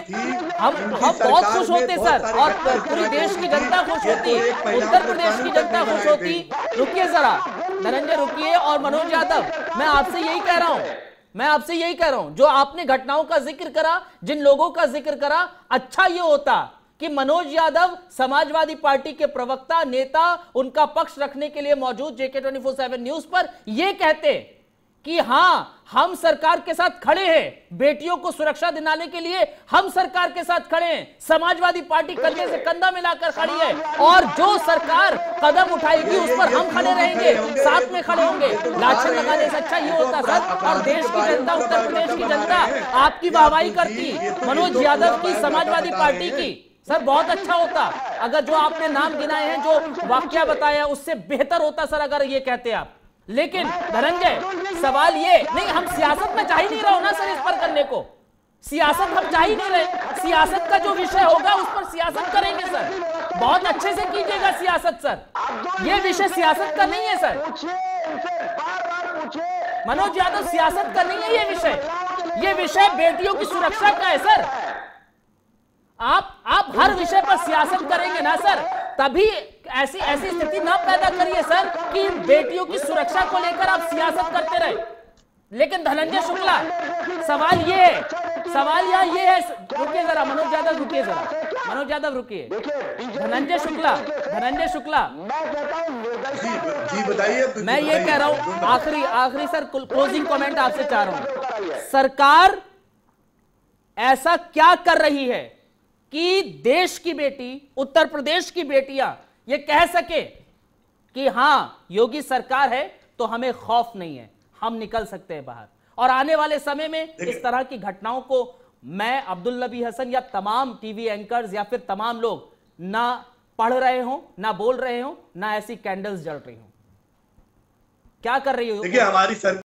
हम बहुत खुश होते सर, और पूरी देश की जनता खुश होती, उत्तर प्रदेश की जनता खुश होती। रुकिए जरा धनंजय, रुकिए। और मनोज यादव, मैं आपसे यही कह रहा हूं, जो आपने घटनाओं का जिक्र करा, जिन लोगों का जिक्र करा, अच्छा ये होता कि मनोज यादव समाजवादी पार्टी के प्रवक्ता, नेता, उनका पक्ष रखने के लिए मौजूद JK24/7 न्यूज पर यह कहते कि हां, हम सरकार के साथ खड़े हैं, बेटियों को सुरक्षा दिलाने के लिए हम सरकार के साथ खड़े हैं, समाजवादी पार्टी कंधे से कंधा मिलाकर खड़ी है, और जो सरकार कदम उठाएगी उस पर हम खड़े रहेंगे, साथ में खड़े होंगे। लाछन लगाने से अच्छा ये होता सर, और देश की जनता, उत्तर प्रदेश की जनता आपकी वाहवाही करती मनोज यादव की, समाजवादी पार्टी की। सर बहुत अच्छा होता अगर जो आपने नाम गिनाए हैं, जो वाकया बताया, उससे बेहतर होता सर अगर ये कहते आप। लेकिन धनंजय, सवाल ये नहीं, हम सियासत में चाह ही नहीं रहे हो ना सर इस पर करने को, सियासत हम चाह ही नहीं रहे। सियासत का जो विषय होगा उस पर सियासत करेंगे सर, बहुत अच्छे से कीजिएगा सियासत सर, ये विषय सियासत का नहीं है सर। मनोज यादव, सियासत का नहीं है ये विषय बेटियों की सुरक्षा का है सर। आप हर विषय पर सियासत करेंगे ना सर, तभी ऐसी स्थिति ना पैदा करिए सर कि बेटियों की सुरक्षा को लेकर आप सियासत करते रहे। लेकिन धनंजय शुक्ला, सवाल यहाँ ये है, रुकिए जरा मनोज यादव, रुकिए जरा मनोज यादव, रुकिए। धनंजय शुक्ला जी बताइए। मैं ये कह रहा हूं, आखिरी सर क्लोजिंग कमेंट आपसे चाह रहा हूं, सरकार ऐसा क्या कर रही है कि देश की बेटी, उत्तर प्रदेश की बेटियां ये कह सके कि हां, योगी सरकार है तो हमें खौफ नहीं है, हम निकल सकते हैं बाहर। और आने वाले समय में इस तरह की घटनाओं को मैं, अब्दुल नबी हसन या तमाम टीवी एंकर्स या फिर तमाम लोग ना पढ़ रहे हो, ना बोल रहे हो, ना ऐसी कैंडल्स जल रही हो। क्या कर रही हो? देखिए हमारी